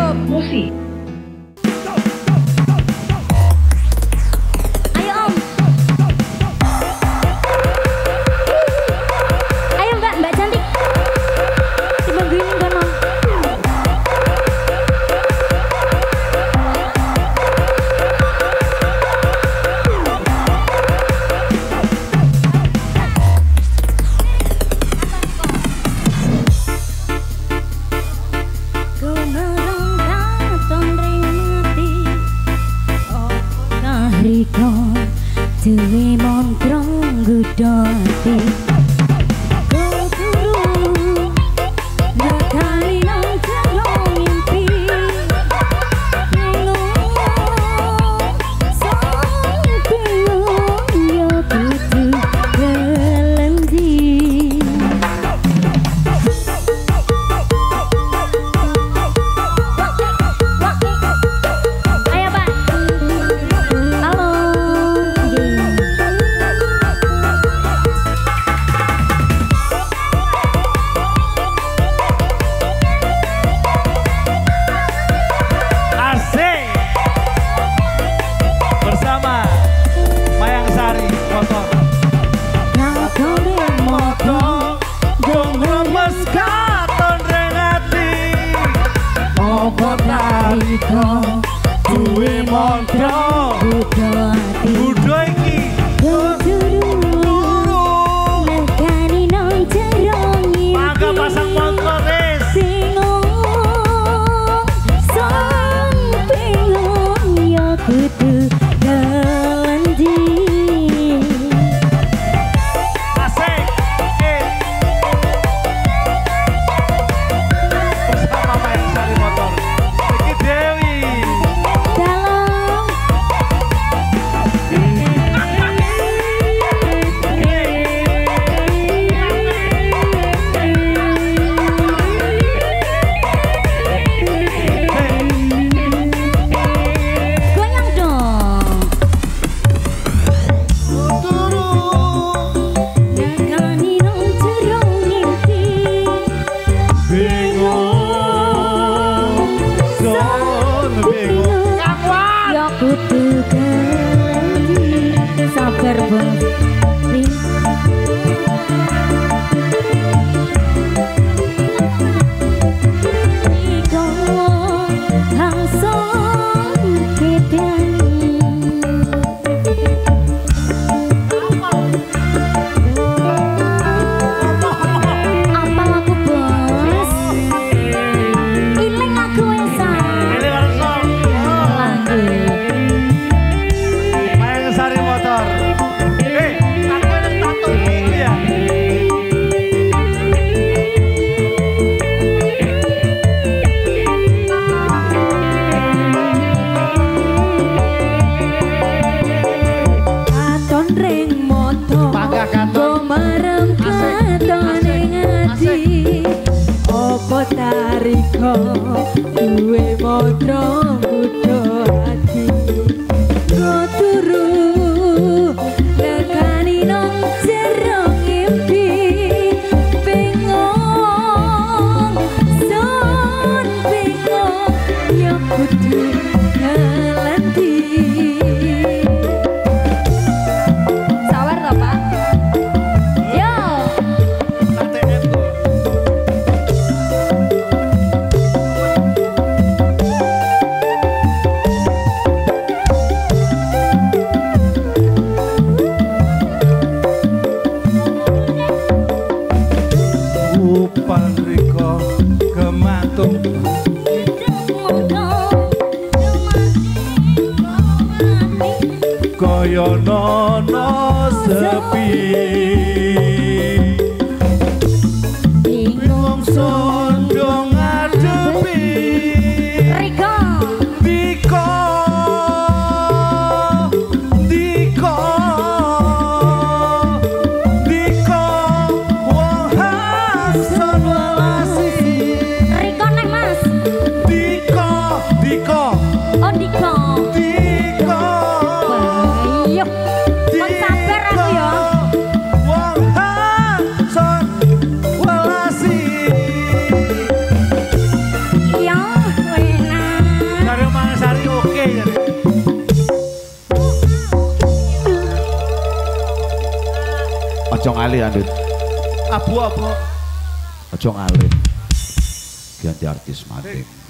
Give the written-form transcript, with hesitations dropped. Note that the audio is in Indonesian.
musik. Dewi montrong gudoti Guguru Nekani nang jalong mimpi Bingung Sang bingung Ya kudu gelendi Ayo Pak. Halo. Duwe montrong Budo iki Guguru Nekani nang jalong mimpi Mangga pasang montrong wis Bingung Sang bingung Ya kudu gelendi Asik Bersama Mayang Sari Motor Iki Dewi kudu gelendi sabar bos Iko langsung kedani apa aku bos iling aku esa Sari Motor. Aku ada tato ini ya. Katon ring motor, gomarem katon ning ati. Opo tariko duwe montrong kudu ati. Goturu nekani nang jero mimpi bingung son bingung ya kudu ngelandi sawer to Pak yo Riko kematung kaya nono sepi bingung sondong ngadepi Riko Diko Diko Diko wong hasan welasi Riko nek Mas Diko Diko oh Diko Diko ayo kon sabar aku ya wong Aja ngali Andit. Abu. Aja ngali. Ganti artis mating.